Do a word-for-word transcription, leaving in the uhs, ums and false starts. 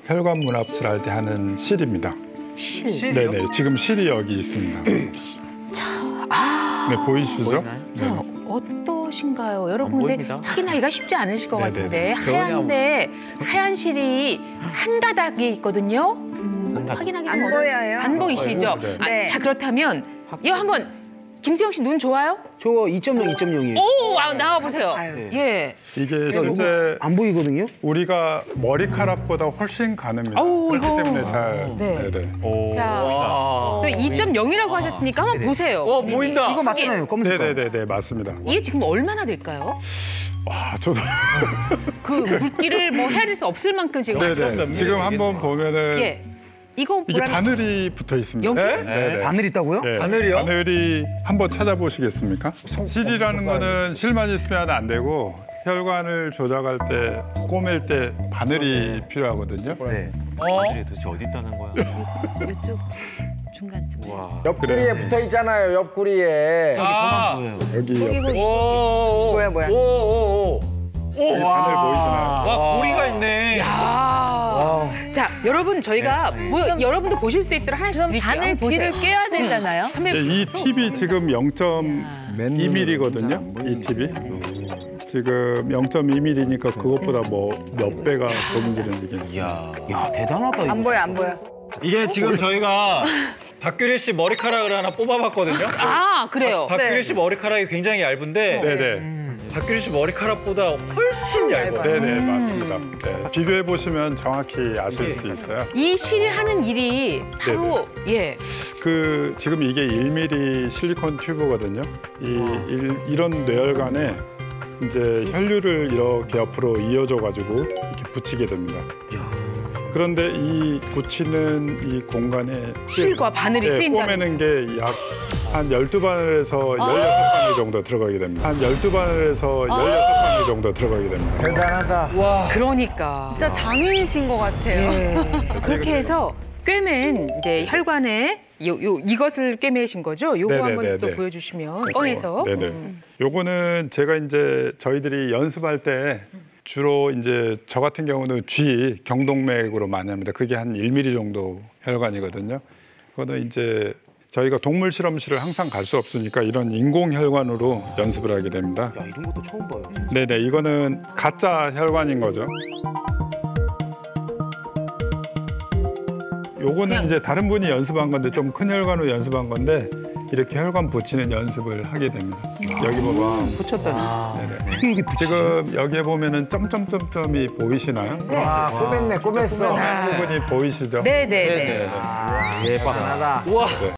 혈관 문합술 할 때 하는 실입니다. 실? 네네, 지금 실이 여기 있습니다. 자, 아, 네, 보이시죠? 자, 어떠신가요? 여러분 근데 확인하기가 쉽지 않으실 것 네네네. 같은데 하얀데 하얀 실이 한 가닥이 있거든요. 음, 확인하기 안 보여요? 안 보이시죠? 네. 아, 네. 자, 그렇다면 이거 한번 김수영 씨 눈 좋아요? 저 이 점 영, 이 점 영이에요. 오, 아, 나와 보세요. 아유. 예. 이게 실제 안 보이거든요? 우리가 머리카락보다 훨씬 가늡니다. 아우, 그렇기 이거. 때문에 잘. 네. 네네. 자, 이 점 영이라고 하셨으니까 한번 보세요. 어, 보인다. 이거 맞잖아요, 검은색. 네네네네, 맞습니다. 이게 지금 얼마나 될까요? 와, 저도. 그 굵기를 뭐 해야 될 수 없을 만큼 지금. 네네. 지금 한번 보면은 예. 이거 이게 보라는- 바늘이 붙어 있습니다. 여기? 네네. 바늘 있다고요? 네. 바늘이요? 바늘이 한번 찾아보시겠습니까? 실이라는 거는 실만 있으면 안 되고 혈관을 조작할 때, 꼬맬 때 바늘이 필요하거든요. 네. 어? 도대체 어디 있다는 거야? 이쪽 중간쯤. 와. 옆구리에 붙어 있잖아요. 옆구리에. 아. 보여요. 여기 옆에 오. 뭐야, 뭐야. 오, 오, 오. 바늘 보이시나요? 와, 고리가 있네. 야. 자, 여러분 저희가 뭐, 여러분도 보실 수 있도록 하나씩 드릴게요. 바늘 길을 꿰야 되잖아요. 네, 이 팁이 지금 영 점 이 밀리미터거든요. 이 팁이. 지금 영 점 이 밀리미터니까 그것보다 뭐 몇 배가 검은지는 이게. 이야. 야, 대단하다. 안 이거. 보여, 안 보여. 이게 지금 저희가 박규리 씨 머리카락을 하나 뽑아봤거든요. 아, 그래요. 박규리 네. 씨 머리카락이 굉장히 얇은데 네네. 박규리 씨 머리카락보다 훨씬 얇아요. 네네, 맞습니다. 네. 비교해 보시면 정확히 아실 수 있어요. 이 실이 하는 일이 바로 예. 그 지금 이게 일 밀리미터 실리콘 튜브거든요. 이 일, 이런 뇌혈관에 이제 혈류를 이렇게 옆으로 이어줘 가지고 이렇게 붙이게 됩니다. 그런데 이 붙이는 이 공간에 실과 바늘이 네, 쓰인다. 꼬매는 게 약 한 열두 바늘에서 열여섯 바늘 정도 들어가게 됩니다. 한 열두 바늘에서 열여섯 바늘 정도 들어가게 됩니다. 대단하다. 와. 그러니까. 진짜 장인이신 것 같아요. 예. 그렇게 해서 꿰맨 이제 혈관에 요, 요 이것을 꿰매신 거죠? 요거 한번 네네네네. 또 보여주시면 꺼내서. 네네. 음. 요거는 제가 이제 저희들이 연습할 때 주로 이제 저 같은 경우는 쥐 경동맥으로 많이 합니다. 그게 한 일 밀리미터 정도 혈관이거든요. 그거는 이제 저희가 동물 실험실을 항상 갈 수 없으니까 이런 인공 혈관으로 연습을 하게 됩니다. 야, 이런 것도 처음 봐요. 네네, 이거는 가짜 혈관인 거죠. 요거는 이제 다른 분이 연습한 건데 좀 큰 혈관으로 연습한 건데 이렇게 혈관 붙이는 연습을 하게 됩니다. 여기 봐봐. 붙였다니. 네네. 지금 여기에 보면은 점점점점이 보이시나요? 아, 꼬맸네, 꼬맸어. 부분이 보이시죠? 네네네. 대단하다. 우와.